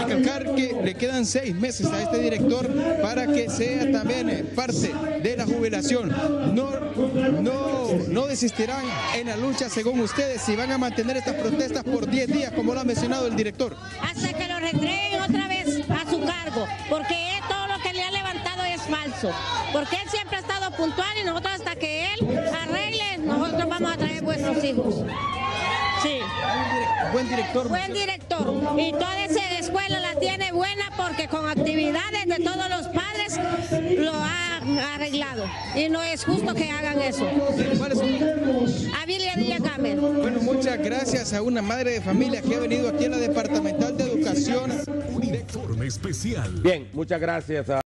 recalcar que le quedan 6 meses a este director para que sea también parte de la jubilación. No desistirán en la lucha, según ustedes, si van a mantener estas protestas por 10 días, como lo ha mencionado el director. Hasta que lo entreguen otra vez a su cargo, porque todo lo que le ha levantado es falso, porque él siempre ha estado puntual y nosotros hasta que él arregle, nosotros vamos a traer vuestros hijos. Sí. Buen director. Buen director. Y toda esa escuela la tiene buena porque con actividades de todos los padres lo ha arreglado. Y no es justo que hagan eso. ¿Cuál es su... Avilia Villacamel. Bueno, muchas gracias a una madre de familia que ha venido aquí a la Departamental de Educación. Un informe especial. Bien, muchas gracias a